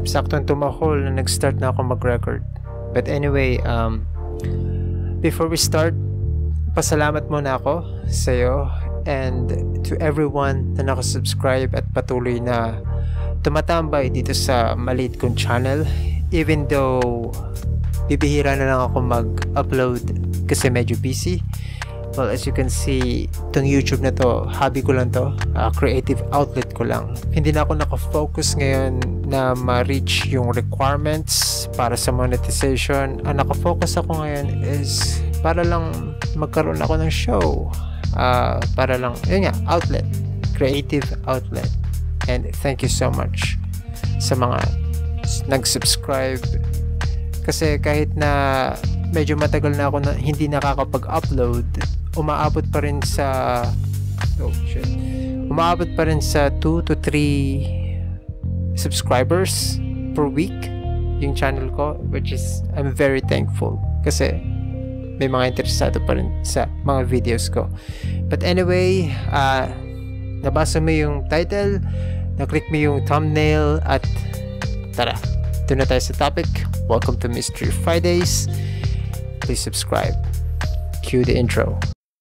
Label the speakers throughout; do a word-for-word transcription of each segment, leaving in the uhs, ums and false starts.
Speaker 1: saktong tumahol na nag-start na ako mag-record. But anyway, um, before we start, pasalamat muna ako sa'yo and to everyone na nakasubscribe at patuloy na tumatambay dito sa maliit kong channel. Even though bibihira na lang ako mag-upload kasi medyo busy. Well, as you can see, itong YouTube na to, hobby ko lang to, uh, creative outlet ko lang. Hindi na ako nakafocus ngayon na ma-reach yung requirements para sa monetization. Ang nakafocus ako ngayon is para lang magkaroon ako ng show. Uh, para lang, yun nga, outlet. Creative outlet. And thank you so much sa mga nag-subscribe. Kasi kahit na medyo matagal na ako na hindi nakakapag-upload, umaabot pa rin sa oh shit umaabot pa rin sa two to three subscribers per week yung channel ko, which is I'm very thankful kasi may mga interesado pa rin sa mga videos ko. But anyway, uh, nabasa mo yung title, na-click mo yung thumbnail, at tara, doon na tayo sa topic. Welcome to Mystery Fridays. Please subscribe. Cue the intro.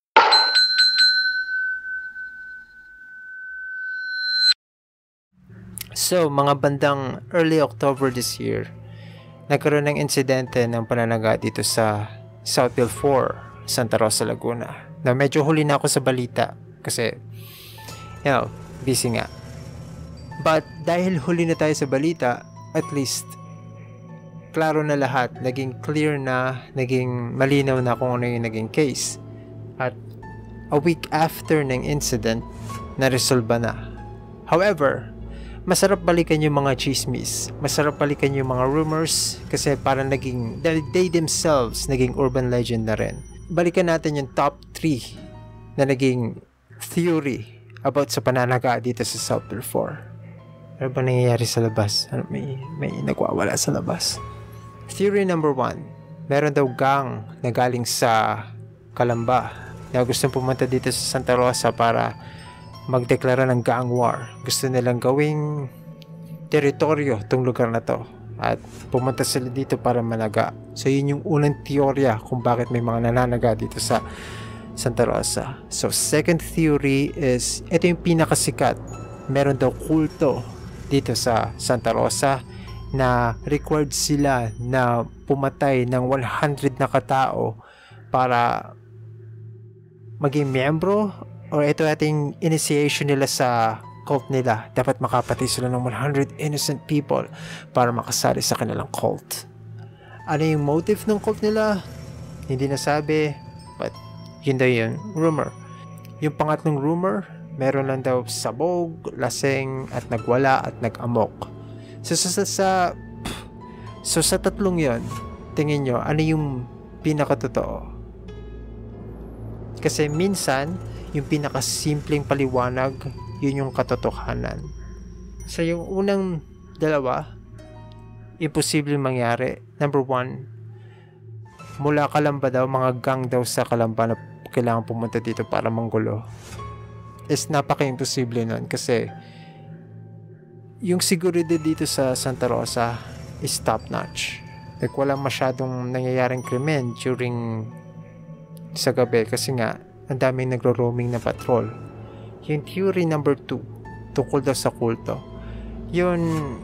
Speaker 1: So, mga bandang early October this year, nagkaroon ng insidente ng pananaga dito sa Southfield four, Santa Rosa, Laguna. Na medyo huli na ako sa balita kasi, you know, busy nga. But dahil huli na tayo sa balita, at least, klaro na lahat, naging clear na, naging malinaw na kung ano yung naging case. At a week after ng incident, na-resolve na. However, masarap balikan yung mga chismis, masarap balikan yung mga rumors kasi parang naging, they themselves naging urban legend na rin. Balikan natin yung top three na naging theory about sa pananaga dito sa Southfield four. Ano ba nangyayari sa labas? Ano, may, may nagwawala sa labas. Theory number one, meron daw gang na galing sa Calamba na gustong pumunta dito sa Santa Rosa para magdeklara ng gang war. Gusto nilang gawing teritoryo tong lugar na to at pumunta sila dito para managa. So yun yung unang teorya kung bakit may mga nananaga dito sa Santa Rosa. So second theory is, ito yung pinakasikat, meron daw kulto dito sa Santa Rosa na required sila na pumatay ng one hundred na katao para maging miyembro, or ito ating initiation nila sa cult nila. Dapat makapatay sila ng one hundred innocent people para makasali sa kanilang cult. Ano yung motive ng cult nila? Hindi nasabi, but yun daw yun, rumor. Yung pangatlong rumor, meron lang daw sabog, laseng, at nagwala at nag-amok. So sa, sa, sa, so sa tatlong yon, tingin nyo, ano yung pinakatotoo? Kasi minsan, yung pinakasimpleng paliwanag, yun yung katotohanan. So yung unang dalawa, imposible mangyari. Number one, mula Calamba daw, mga gang daw sa Calamba na kailangan pumunta dito para manggulo. Is napaka-imposible nun kasi yung seguridad dito sa Santa Rosa is top notch. Like walang masyadong nangyayaring krimen during sa gabi kasi nga ang daming nagro-roaming na patrol. Yung theory number two, tungkol daw sa kulto, yun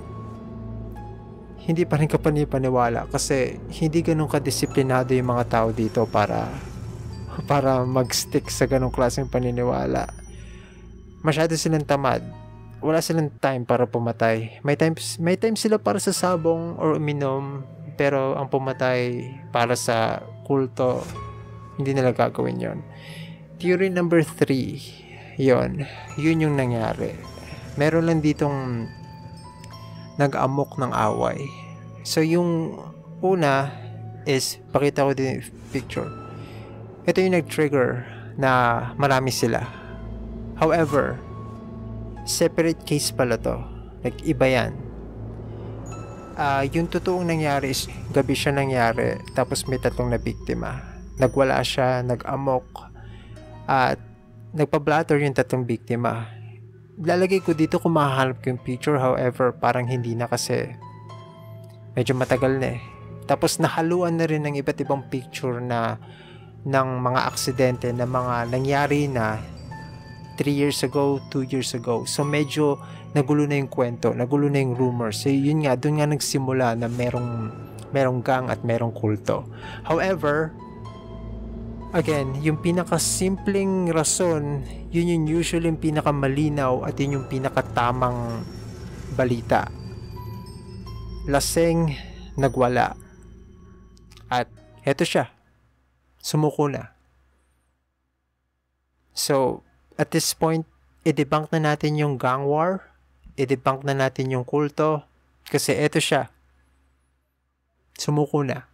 Speaker 1: hindi pa rin kapanipaniwala kasi hindi ganun kadisiplinado yung mga tao dito para para mag-stick sa ganung klaseng paniniwala. Masyado silang tamad. Wala silang time para pumatay. May time, may time sila para sa sabong or uminom, pero ang pumatay para sa kulto, hindi nila gagawin yon. Theory number three, yon, yun yung nangyari. Meron lang ditong nag-amok ng away. So yung una is, pakita ko din yung picture. Ito yung nag-trigger na marami sila. However, separate case pala to. Like, iba yan. Uh, yung totoong nangyari is, gabi siya nangyari, tapos may tatlong na biktima. Nagwala siya, nag-amok, at nagpa-blatter yung tatlong biktima. Lalagay ko dito kung mahahanap ko yung picture, however, parang hindi na kasi Medyo matagal na eh. Tapos nahaluan na rin ng iba't ibang picture na ng mga aksidente na mga nangyari na three years ago, two years ago. So medyo nagulo na yung kwento, nagulo na yung rumors. So yun nga, doon nga nagsimula na merong, merong gang at merong kulto. However, again, yung pinakasimpleng rason, yun yung usually yung pinakamalinaw at yun yung pinakatamang balita. Laseng, nagwala. At heto siya, sumuko na. So, at this point, i-debunk na natin yung gang war, i-debunk na natin yung kulto, kasi eto siya, sumuko na.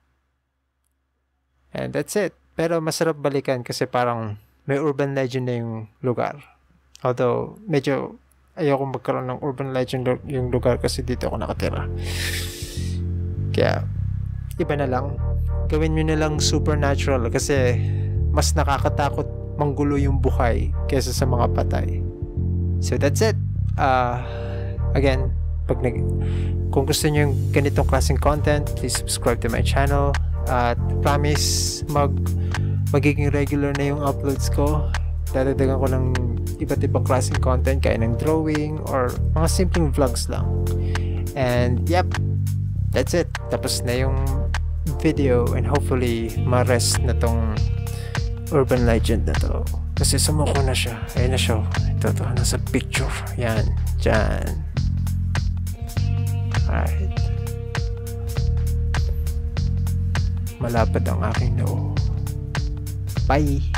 Speaker 1: And that's it. Pero masarap balikan kasi parang may urban legend na yung lugar. Although, medyo ayoko magkaroon ng urban legend yung lugar kasi dito ako nakatira. Kaya, iba na lang. Gawin nyo na lang supernatural kasi mas nakakatakot manggulo yung buhay kaysa sa mga patay. So, that's it. Uh, again, pag nag kung gusto nyo yung ganitong klaseng content, please subscribe to my channel. At promise, mag magiging regular na yung uploads ko. Dadagdagan ko ng iba't ibang klaseng content, kaya ng drawing or mga simpleng vlogs lang. And yep, that's it. Tapos na yung video and hopefully ma-rest na tong urban legend na to. Kasi sumuko na siya. Ayun na siya. Ito, ito. Nasa picture. Yan. Diyan. Alright. Malapad ang aking noo. Bye!